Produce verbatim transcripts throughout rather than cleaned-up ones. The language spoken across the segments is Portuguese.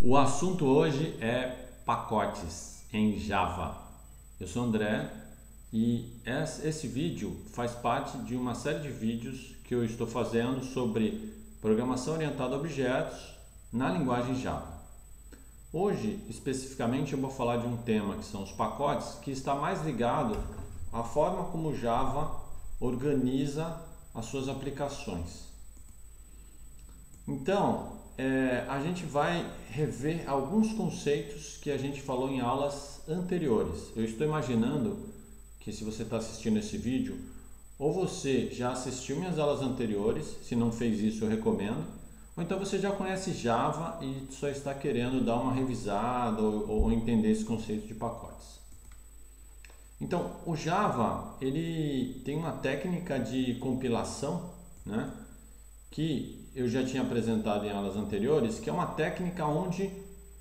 O assunto hoje é pacotes em Java. Eu sou André e esse vídeo faz parte de uma série de vídeos que eu estou fazendo sobre programação orientada a objetos na linguagem Java. Hoje, especificamente, eu vou falar de um tema que são os pacotes, que está mais ligado à forma como o Java organiza as suas aplicações. Então, é, a gente vai rever alguns conceitos que a gente falou em aulas anteriores. Eu estou imaginando que, se você está assistindo esse vídeo, ou você já assistiu minhas aulas anteriores, se não fez isso eu recomendo, ou então você já conhece Java e só está querendo dar uma revisada ou, ou entender esse conceito de pacotes. Então, o Java ele tem uma técnica de compilação, né, que eu já tinha apresentado em aulas anteriores, que é uma técnica onde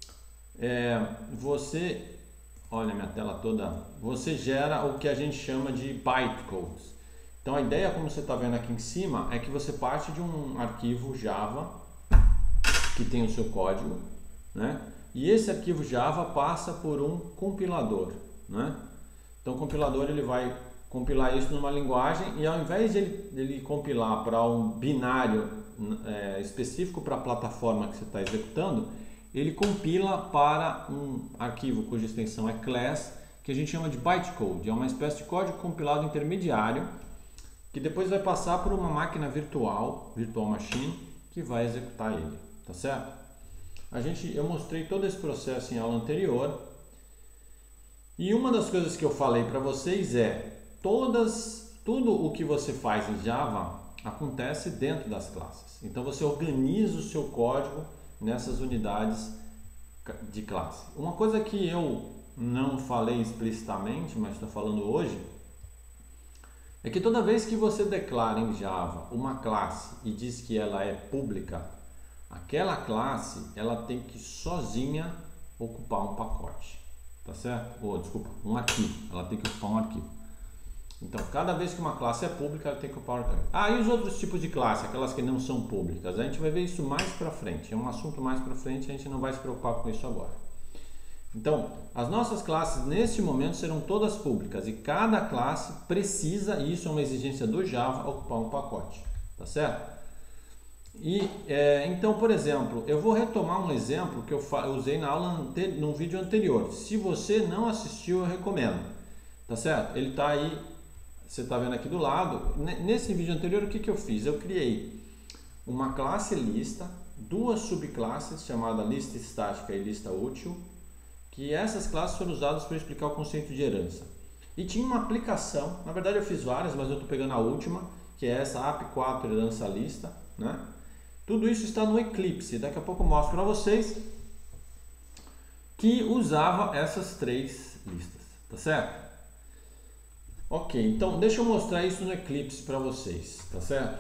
é, você, olha minha tela toda, você gera o que a gente chama de bytecodes. Então a ideia, como você está vendo aqui em cima, é que você parte de um arquivo Java que tem o seu código, né? E esse arquivo Java passa por um compilador, né? Então o compilador ele vai compilar isso numa linguagem e, ao invés de ele, ele compilar para um binário é, específico para a plataforma que você está executando, ele compila para um arquivo cuja extensão é class, que a gente chama de bytecode. É uma espécie de código compilado intermediário que depois vai passar por uma máquina virtual, virtual machine, que vai executar ele, tá certo? A gente, eu mostrei todo esse processo em aula anterior e uma das coisas que eu falei para vocês é todas, tudo o que você faz em Java acontece dentro das classes. Então você organiza o seu código nessas unidades de classe. Uma coisa que eu não falei explicitamente, mas estou falando hoje, é que toda vez que você declara em Java uma classe e diz que ela é pública, aquela classe ela tem que sozinha ocupar um pacote, tá certo? Ou, desculpa, um arquivo. Ela tem que ocupar um arquivo. Então, cada vez que uma classe é pública, ela tem que ocupar um arquivo. Ah, e os outros tipos de classe, aquelas que não são públicas? A gente vai ver isso mais pra frente. É um assunto mais pra frente, a gente não vai se preocupar com isso agora. Então, as nossas classes neste momento serão todas públicas e cada classe precisa, e isso é uma exigência do Java, ocupar um pacote, tá certo? E é, então, por exemplo, eu vou retomar um exemplo que eu, eu usei na aula ante, no vídeo anterior. Se você não assistiu, eu recomendo, tá certo? Ele está aí, você está vendo aqui do lado. Nesse vídeo anterior, o que, que eu fiz? Eu criei uma classe lista, duas subclasses chamada lista estática e lista útil, que essas classes foram usadas para explicar o conceito de herança. E tinha uma aplicação, na verdade eu fiz várias, mas eu estou pegando a última, que é essa A P quatro herança lista, né? Tudo isso está no Eclipse, daqui a pouco eu mostro para vocês, que usava essas três listas, tá certo? Ok, então deixa eu mostrar isso no Eclipse para vocês, tá certo?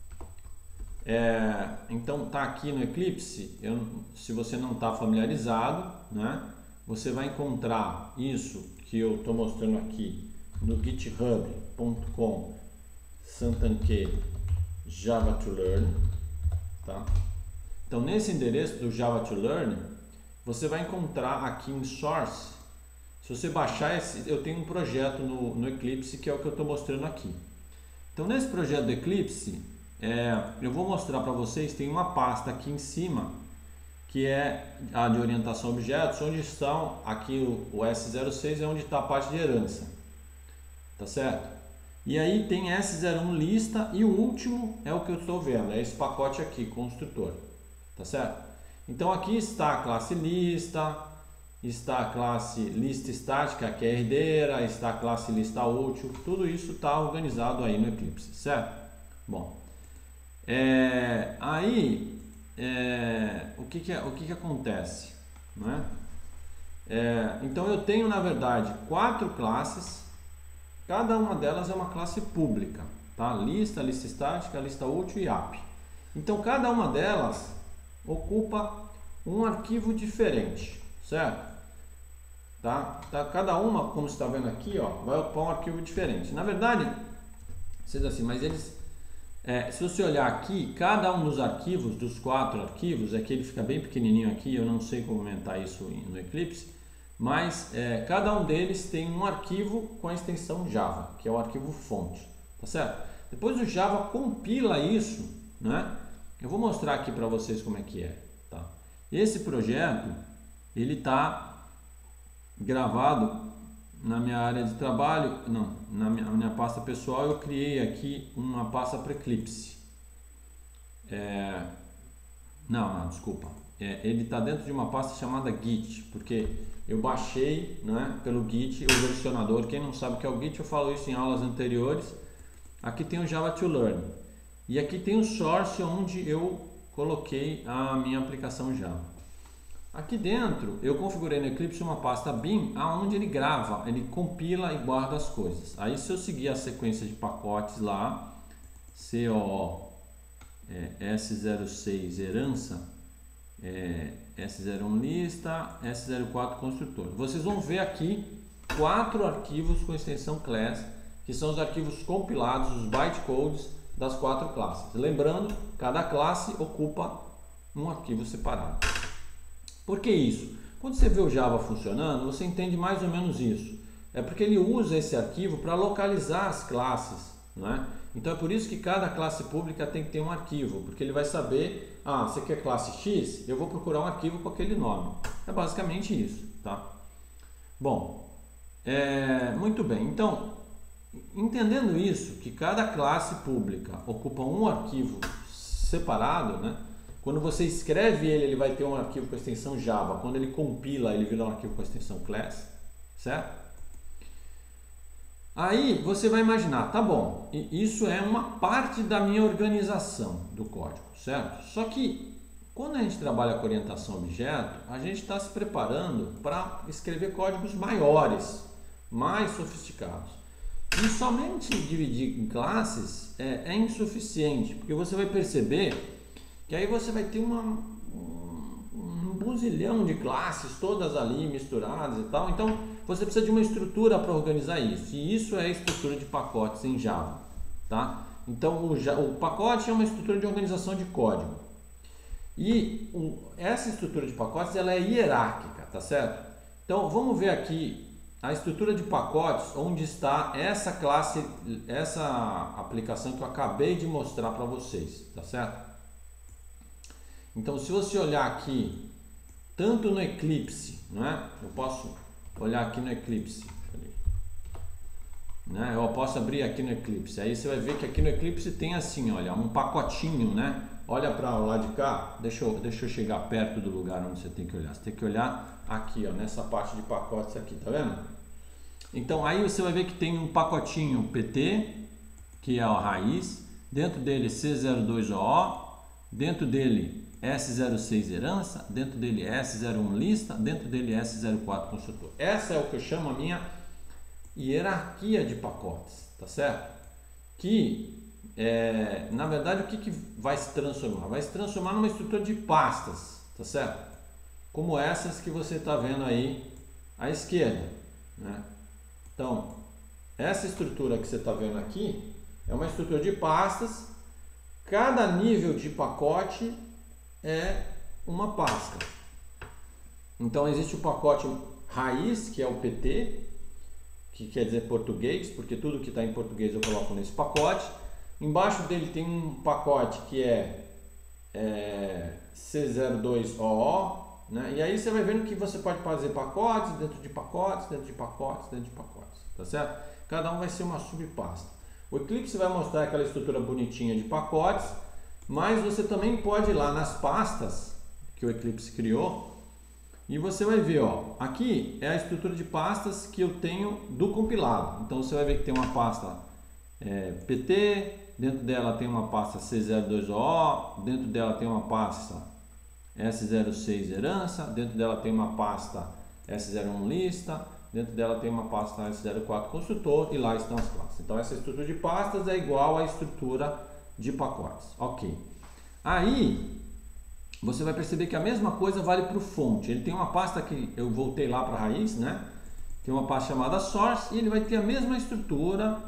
É, então tá aqui no Eclipse, eu, se você não está familiarizado, né? Você vai encontrar isso que eu estou mostrando aqui no github ponto com santanque java to learn, tá? Então nesse endereço do Java to Learn, você vai encontrar aqui em Source. Se você baixar esse, eu tenho um projeto no, no Eclipse que é o que eu estou mostrando aqui. Então nesse projeto do Eclipse, é, eu vou mostrar para vocês, tem uma pasta aqui em cima que é a de orientação a objetos, onde estão aqui o, o S zero seis é onde está a parte de herança, tá certo? E aí tem S zero um lista e o último é o que eu estou vendo, é esse pacote aqui, construtor, tá certo? Então aqui está a classe lista, está a classe lista estática, que é herdeira, está a classe lista útil, tudo isso está organizado aí no Eclipse, certo? Bom, é, aí é, o, que, que, é, o que, que acontece, né? É, então eu tenho na verdade quatro classes, cada uma delas é uma classe pública, tá? Lista, lista estática, lista útil e A P. Então cada uma delas ocupa um arquivo diferente, certo? Tá? Tá? Cada uma, como você está vendo aqui, ó, vai ocupar um arquivo diferente. Na verdade, vocês assim, mas eles É, se você olhar aqui, cada um dos arquivos, dos quatro arquivos, aqui ele fica bem pequenininho aqui, eu não sei como aumentar isso no Eclipse, mas é, cada um deles tem um arquivo com a extensão Java, que é o arquivo fonte, tá certo? Depois o Java compila isso, né? Eu vou mostrar aqui para vocês como é que é, tá? Esse projeto, ele está gravado na minha área de trabalho, não, na minha, na minha pasta pessoal eu criei aqui uma pasta para Eclipse. É, não, não, desculpa. É, ele está dentro de uma pasta chamada Git, porque eu baixei, né, pelo Git o versionador. Quem não sabe o que é o Git, eu falo isso em aulas anteriores. Aqui tem o Java to Learn. E aqui tem o source onde eu coloquei a minha aplicação Java. Aqui dentro eu configurei no Eclipse uma pasta bin, aonde ele grava, ele compila e guarda as coisas. Aí se eu seguir a sequência de pacotes lá, coo é, S zero seis herança, é, S zero um lista, S zero quatro construtor. Vocês vão ver aqui quatro arquivos com extensão class, que são os arquivos compilados, os bytecodes das quatro classes. Lembrando, cada classe ocupa um arquivo separado. Por que isso? Quando você vê o Java funcionando, você entende mais ou menos isso. É porque ele usa esse arquivo para localizar as classes, né? Então é por isso que cada classe pública tem que ter um arquivo, porque ele vai saber, ah, você quer classe X? Eu vou procurar um arquivo com aquele nome. É basicamente isso, tá? Bom, é, muito bem. Então, entendendo isso, que cada classe pública ocupa um arquivo separado, né? Quando você escreve ele, ele vai ter um arquivo com a extensão Java. Quando ele compila, ele vira um arquivo com a extensão class, certo? Aí você vai imaginar, tá bom, isso é uma parte da minha organização do código, certo? Só que quando a gente trabalha com orientação a objeto, a gente está se preparando para escrever códigos maiores, mais sofisticados. E somente dividir em classes é, é insuficiente, porque você vai perceber que aí você vai ter uma, um, um buzilhão de classes, todas ali misturadas e tal. Então, você precisa de uma estrutura para organizar isso. E isso é a estrutura de pacotes em Java, tá? Então, o, o pacote é uma estrutura de organização de código. E o, essa estrutura de pacotes, ela é hierárquica, tá certo? Então, vamos ver aqui a estrutura de pacotes, onde está essa classe, essa aplicação que eu acabei de mostrar para vocês, tá certo? Então, se você olhar aqui, tanto no Eclipse, né? Eu posso olhar aqui no Eclipse, né? Eu posso abrir aqui no Eclipse. Aí você vai ver que aqui no Eclipse tem assim, olha, um pacotinho, né? Olha para lá de cá. Deixa eu, deixa eu chegar perto do lugar onde você tem que olhar. Você tem que olhar aqui, ó, nessa parte de pacotes aqui, tá vendo? Então, aí você vai ver que tem um pacotinho P T, que é a raiz. Dentro dele C zero dois O O. Dentro dele S zero seis herança, dentro dele S zero um lista, dentro dele S zero quatro construtor. Essa é o que eu chamo a minha hierarquia de pacotes, tá certo? Que, é, na verdade, o que, que vai se transformar? Vai se transformar numa estrutura de pastas, tá certo? Como essas que você está vendo aí à esquerda, né? Então, essa estrutura que você está vendo aqui é uma estrutura de pastas. Cada nível de pacote é uma pasta. Então existe o pacote raiz, que é o P T, que quer dizer português, porque tudo que está em português eu coloco nesse pacote. Embaixo dele tem um pacote que é, é C zero dois O O, né? E aí você vai vendo que você pode fazer pacotes dentro de pacotes, dentro de pacotes, dentro de pacotes, tá certo? Cada um vai ser uma subpasta. O Eclipse vai mostrar aquela estrutura bonitinha de pacotes, mas você também pode ir lá nas pastas que o Eclipse criou e você vai ver, ó, aqui é a estrutura de pastas que eu tenho do compilado. Então você vai ver que tem uma pasta é, P T, dentro dela tem uma pasta C zero dois O O, dentro dela tem uma pasta S zero seis herança, dentro dela tem uma pasta S zero um lista, dentro dela tem uma pasta S zero quatro construtor e lá estão as classes. Então essa estrutura de pastas é igual à estrutura de pacotes. Ok. Aí você vai perceber que a mesma coisa vale para o fonte. Ele tem uma pasta que eu voltei lá para a raiz, né? Tem uma pasta chamada source e ele vai ter a mesma estrutura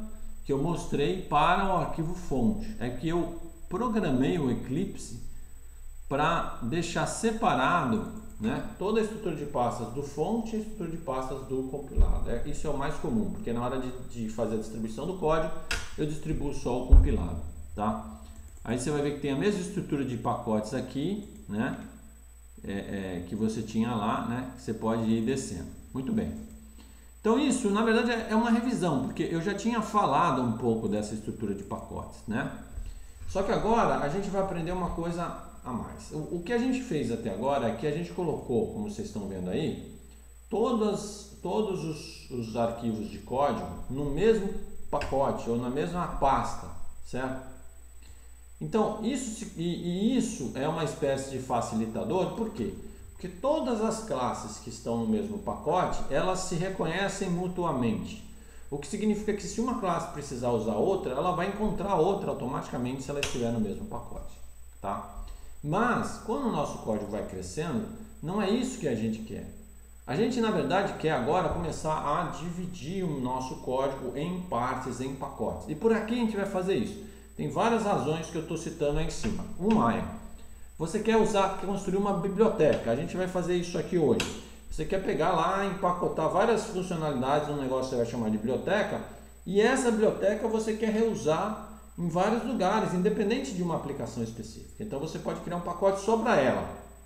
que eu mostrei para o arquivo fonte. É que eu programei o Eclipse para deixar separado, né, toda a estrutura de pastas do fonte e a estrutura de pastas do compilado. É, isso é o mais comum, porque na hora de, de fazer a distribuição do código, eu distribuo só o compilado, tá? Aí você vai ver que tem a mesma estrutura de pacotes aqui, né, é, é, que você tinha lá, né, que você pode ir descendo. Muito bem. Então isso, na verdade, é uma revisão, porque eu já tinha falado um pouco dessa estrutura de pacotes, né? Só que agora a gente vai aprender uma coisa a mais. O, o que a gente fez até agora é que a gente colocou, como vocês estão vendo aí, todas, todos os, os arquivos de código no mesmo pacote ou na mesma pasta, certo? Então, isso, e, e isso é uma espécie de facilitador, por quê? Porque todas as classes que estão no mesmo pacote, elas se reconhecem mutuamente. O que significa que se uma classe precisar usar outra, ela vai encontrar outra automaticamente se ela estiver no mesmo pacote, tá? Mas, quando o nosso código vai crescendo, não é isso que a gente quer. A gente, na verdade, quer agora começar a dividir o nosso código em partes, em pacotes. E por aqui a gente vai fazer isso. Tem várias razões que eu estou citando aí em cima. Uma é, você quer usar, quer construir uma biblioteca. A gente vai fazer isso aqui hoje. Você quer pegar lá, empacotar várias funcionalidades num negócio que você vai chamar de biblioteca, e essa biblioteca você quer reusar em vários lugares, independente de uma aplicação específica. Então você pode criar um pacote só para ela.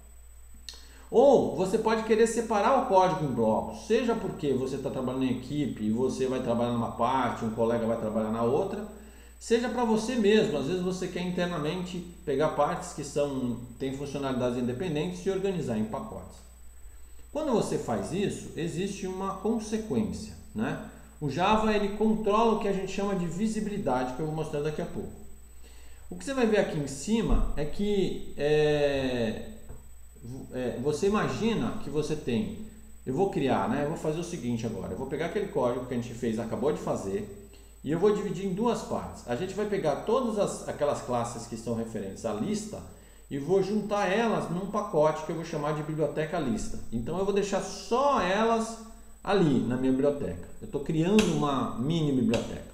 Ou você pode querer separar o código em blocos, seja porque você está trabalhando em equipe e você vai trabalhar numa parte, um colega vai trabalhar na outra, seja para você mesmo. Às vezes você quer internamente pegar partes que são, têm funcionalidades independentes e organizar em pacotes. Quando você faz isso, existe uma consequência, né? O Java, ele controla o que a gente chama de visibilidade, que eu vou mostrar daqui a pouco. O que você vai ver aqui em cima é que é, é, você imagina que você tem, eu vou criar, né? Eu vou fazer o seguinte agora, eu vou pegar aquele código que a gente fez, acabou de fazer, e eu vou dividir em duas partes. A gente vai pegar todas as, aquelas classes que estão referentes à lista e vou juntar elas num pacote que eu vou chamar de biblioteca lista. Então eu vou deixar só elas ali na minha biblioteca. Eu estou criando uma mini biblioteca.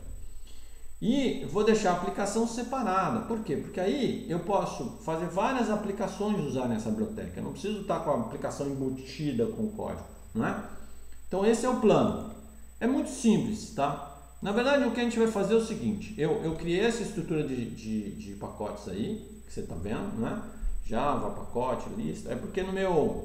E vou deixar a aplicação separada. Por quê? Porque aí eu posso fazer várias aplicações usar nessa biblioteca. Eu não preciso estar com a aplicação embutida com o código, não é? Então esse é o plano. É muito simples, tá? Na verdade, o que a gente vai fazer é o seguinte. Eu, eu criei essa estrutura de, de, de pacotes aí, que você está vendo, né? Java, pacote, lista. É porque no meu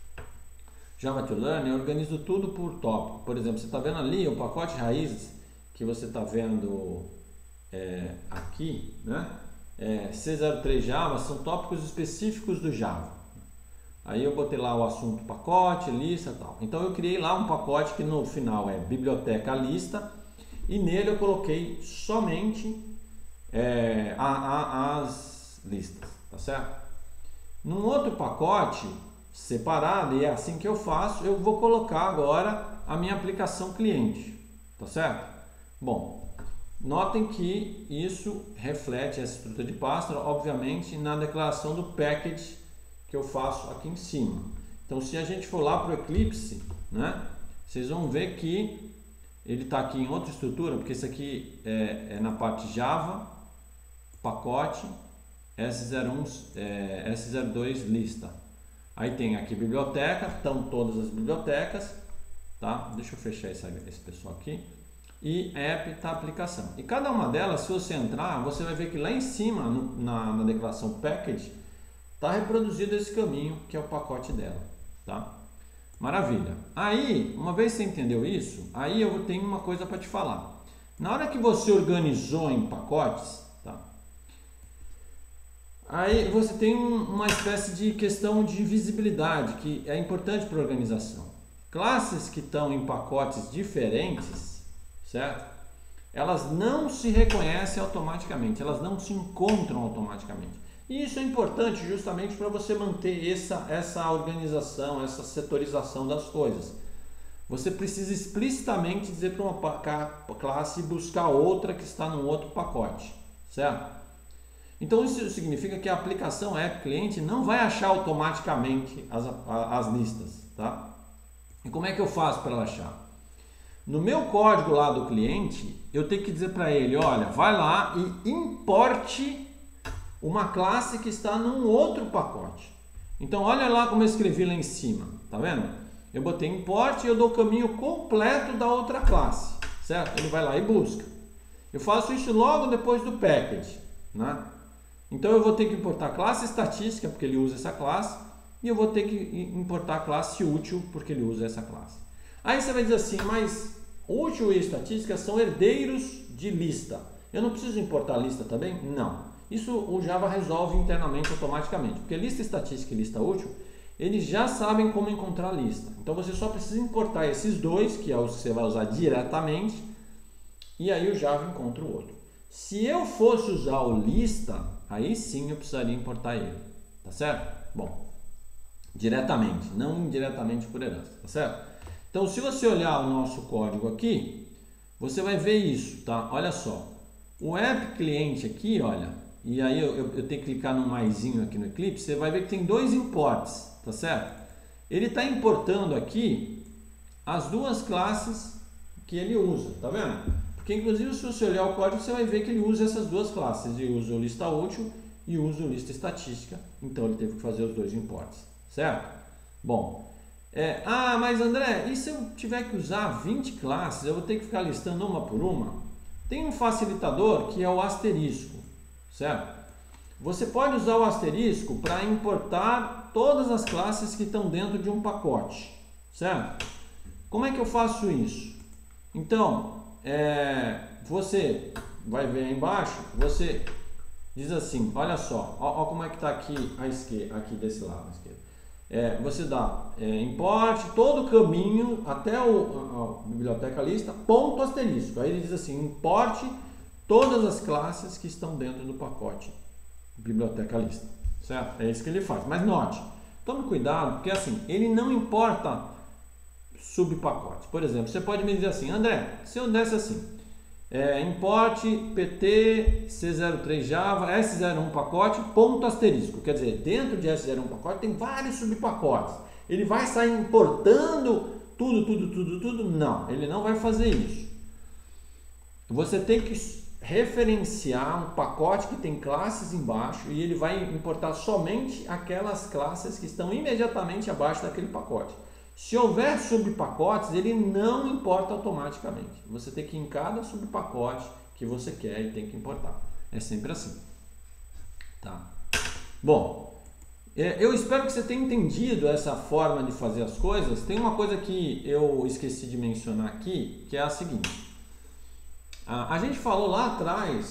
Java to Learn eu organizo tudo por tópico. Por exemplo, você está vendo ali o pacote raízes que você está vendo é, aqui, né? É, C zero três Java são tópicos específicos do Java. Aí eu botei lá o assunto pacote, lista e tal. Então eu criei lá um pacote que no final é biblioteca lista e nele eu coloquei somente é, a, a, as listas, tá certo? Num outro pacote separado, e é assim que eu faço, eu vou colocar agora a minha aplicação cliente, tá certo? Bom, notem que isso reflete essa estrutura de pasta, obviamente, na declaração do package que eu faço aqui em cima. Então, se a gente for lá para o Eclipse, né, vocês vão ver que ele está aqui em outra estrutura, porque isso aqui é, é na parte Java, pacote, S zero um, é, S zero dois lista. Aí tem aqui biblioteca, estão todas as bibliotecas, tá? Deixa eu fechar esse, esse pessoal aqui. E app está aplicação. E cada uma delas, se você entrar, você vai ver que lá em cima, no, na, na declaração package, está reproduzido esse caminho, que é o pacote dela, tá? Maravilha. Aí, uma vez que você entendeu isso, aí eu tenho uma coisa para te falar. Na hora que você organizou em pacotes, tá? Aí você tem um, uma espécie de questão de visibilidade que é importante para a organização. Classes que estão em pacotes diferentes, certo? Elas não se reconhecem automaticamente, elas não se encontram automaticamente. E isso é importante justamente para você manter essa, essa organização, essa setorização das coisas. Você precisa explicitamente dizer para uma classe buscar outra que está num outro pacote, certo? Então isso significa que a aplicação app cliente não vai achar automaticamente as, as listas, tá? E como é que eu faço para ela achar? No meu código lá do cliente, eu tenho que dizer para ele, olha, vai lá e importe uma classe que está num outro pacote. Então, olha lá como eu escrevi lá em cima, tá vendo? Eu botei import e eu dou o caminho completo da outra classe, certo? Ele vai lá e busca. Eu faço isso logo depois do package, né? Então, eu vou ter que importar a classe estatística, porque ele usa essa classe, e eu vou ter que importar a classe útil, porque ele usa essa classe. Aí você vai dizer assim, mas útil e estatística são herdeiros de lista. Eu não preciso importar lista também? Não. Isso o Java resolve internamente, automaticamente. Porque lista estatística e lista útil, eles já sabem como encontrar a lista. Então você só precisa importar esses dois, que é os que você vai usar diretamente, e aí o Java encontra o outro. Se eu fosse usar o lista, aí sim eu precisaria importar ele. Tá certo? Bom, diretamente, não indiretamente por herança. Tá certo? Então se você olhar o nosso código aqui, você vai ver isso, tá? Olha só. O app cliente aqui, olha, e aí eu, eu, eu tenho que clicar no maisinho aqui no Eclipse, você vai ver que tem dois imports, tá certo? Ele está importando aqui as duas classes que ele usa, tá vendo? Porque inclusive se você olhar o código, você vai ver que ele usa essas duas classes, ele usa o lista útil e usa o lista estatística, então ele teve que fazer os dois imports, certo? Bom, é, ah, mas André, e se eu tiver que usar vinte classes, eu vou ter que ficar listando uma por uma? Tem um facilitador que é o asterisco, certo? Você pode usar o asterisco para importar todas as classes que estão dentro de um pacote, certo? Como é que eu faço isso? Então, é, você vai ver aí embaixo, você diz assim, olha só, ó, ó como é que está aqui à esquerda, aqui desse lado à esquerda. É, você dá é, import todo o caminho até o, a, a biblioteca lista, ponto asterisco. Aí ele diz assim, importe todas as classes que estão dentro do pacote biblioteca lista, certo? É isso que ele faz. Mas note, tome cuidado, porque assim, ele não importa subpacotes. Por exemplo, você pode me dizer assim, André, se eu desse assim, é, import pt c zero três java s zero um pacote ponto asterisco, quer dizer, dentro de s zero um pacote tem vários subpacotes. Ele vai sair importando tudo, tudo, tudo, tudo? Não, ele não vai fazer isso. Você tem que referenciar um pacote que tem classes embaixo e ele vai importar somente aquelas classes que estão imediatamente abaixo daquele pacote. Se houver subpacotes, ele não importa automaticamente. Você tem que ir em cada subpacote que você quer e tem que importar. É sempre assim. Tá? Bom, eu espero que você tenha entendido essa forma de fazer as coisas. Tem uma coisa que eu esqueci de mencionar aqui, que é a seguinte. A gente falou lá atrás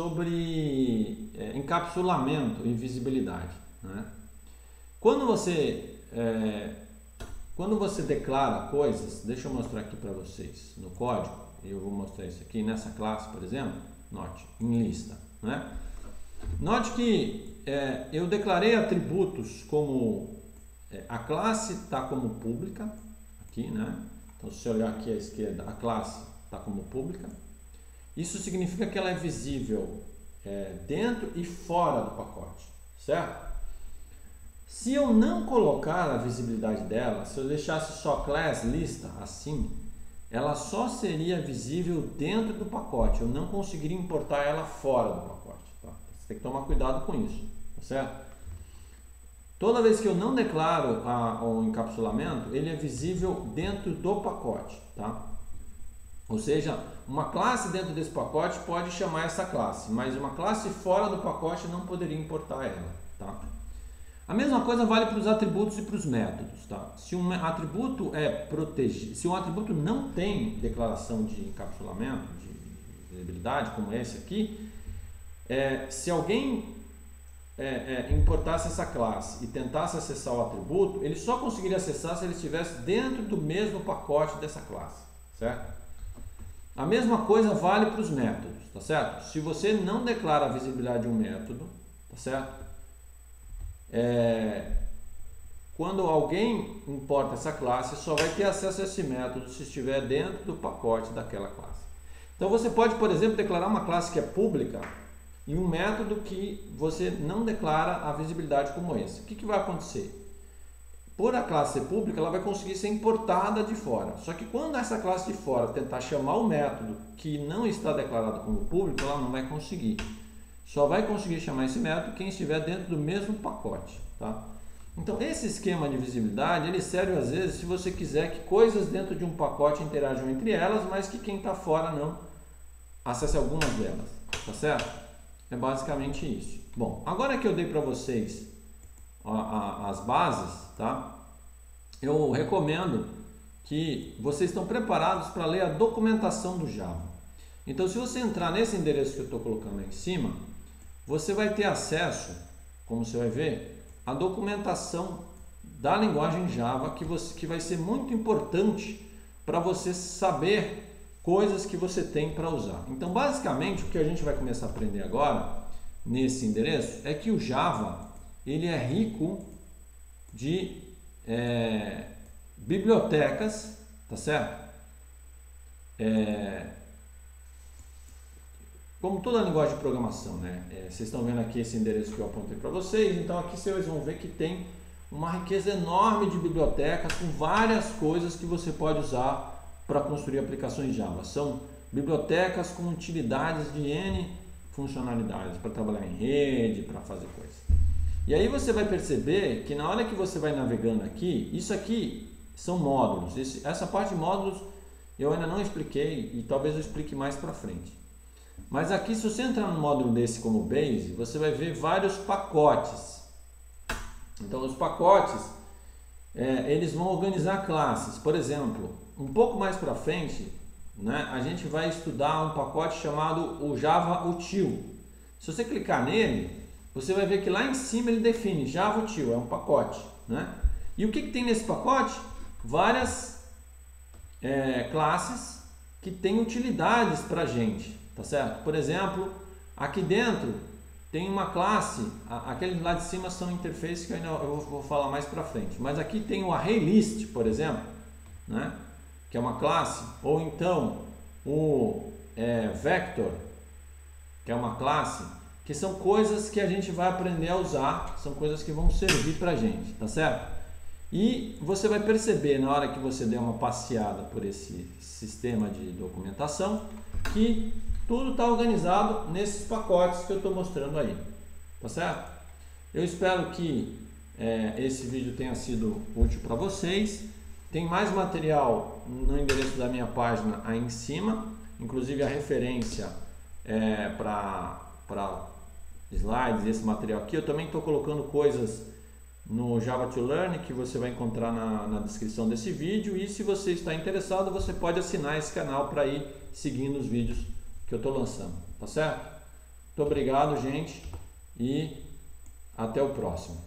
sobre é, encapsulamento e visibilidade, né? Quando você é, quando você declara coisas, deixa eu mostrar aqui para vocês no código, eu vou mostrar isso aqui nessa classe, por exemplo, note, em lista, né? Note que é, eu declarei atributos como é, a classe está como pública, aqui, né? Então se você olhar aqui à esquerda, a classe está como pública. Isso significa que ela é visível é, dentro e fora do pacote, certo? Se eu não colocar a visibilidade dela, se eu deixasse só class lista assim, ela só seria visível dentro do pacote. Eu não conseguiria importar ela fora do pacote. Tá? Você tem que tomar cuidado com isso, tá certo? Toda vez que eu não declaro a, o encapsulamento, ele é visível dentro do pacote, tá? Ou seja, uma classe dentro desse pacote pode chamar essa classe, mas uma classe fora do pacote não poderia importar ela, tá? A mesma coisa vale para os atributos e para os métodos, tá? Se um atributo é protegido, se um atributo não tem declaração de encapsulamento, de visibilidade, como esse aqui, é, se alguém é, é, importasse essa classe e tentasse acessar o atributo, ele só conseguiria acessar se ele estivesse dentro do mesmo pacote dessa classe, certo? A mesma coisa vale para os métodos, tá certo? Se você não declara a visibilidade de um método, tá certo? É, quando alguém importa essa classe, só vai ter acesso a esse método se estiver dentro do pacote daquela classe. Então você pode, por exemplo, declarar uma classe que é pública e um método que você não declara a visibilidade como esse. O que, que vai acontecer? por a classe ser pública, ela vai conseguir ser importada de fora. Só que quando essa classe de fora tentar chamar o método que não está declarado como público, ela não vai conseguir. Só vai conseguir chamar esse método quem estiver dentro do mesmo pacote, tá? Então esse esquema de visibilidade, ele serve às vezes se você quiser que coisas dentro de um pacote interajam entre elas, mas que quem está fora não acesse algumas delas, tá certo? É basicamente isso. Bom, agora que eu dei para vocês a, a, as bases, tá? Eu recomendo que vocês estão preparados para ler a documentação do Java. Então, se você entrar nesse endereço que eu estou colocando aí em cima, você vai ter acesso, como você vai ver, à documentação da linguagem Java, que, você, que vai ser muito importante para você saber coisas que você tem para usar. Então, basicamente, o que a gente vai começar a aprender agora, nesse endereço, é que o Java ele é rico de é, bibliotecas, tá certo? É, como toda linguagem de programação, né? É, vocês estão vendo aqui esse endereço que eu apontei para vocês, então aqui vocês vão ver que tem uma riqueza enorme de bibliotecas com várias coisas que você pode usar para construir aplicações Java. São bibliotecas com utilidades de N funcionalidades, para trabalhar em rede, para fazer coisas. E aí você vai perceber que na hora que você vai navegando aqui, isso aqui são módulos. Esse, essa parte de módulos eu ainda não expliquei e talvez eu explique mais para frente. Mas aqui, se você entrar num módulo desse como Base, você vai ver vários pacotes. Então, os pacotes, é, eles vão organizar classes. Por exemplo, um pouco mais para frente, né, a gente vai estudar um pacote chamado o Java Util. Se você clicar nele, você vai ver que lá em cima ele define Java Util, é um pacote, né? E o que, que tem nesse pacote? Várias é, classes que têm utilidades para a gente, tá certo? Por exemplo, aqui dentro tem uma classe, aqueles lá de cima são interfaces que eu ainda eu vou falar mais para frente, mas aqui tem o ArrayList, por exemplo, né? Que é uma classe, ou então o é, Vector, que é uma classe, que são coisas que a gente vai aprender a usar, são coisas que vão servir para a gente, tá certo? E você vai perceber na hora que você der uma passeada por esse sistema de documentação que tudo está organizado nesses pacotes que eu estou mostrando aí, tá certo? Eu espero que é, esse vídeo tenha sido útil para vocês. Tem mais material no endereço da minha página aí em cima, inclusive a referência é, para slides, esse material aqui. Eu também estou colocando coisas no Java to Learn que você vai encontrar na, na descrição desse vídeo, e se você está interessado, você pode assinar esse canal para ir seguindo os vídeos que eu estou lançando, tá certo? Muito obrigado, gente, e até o próximo.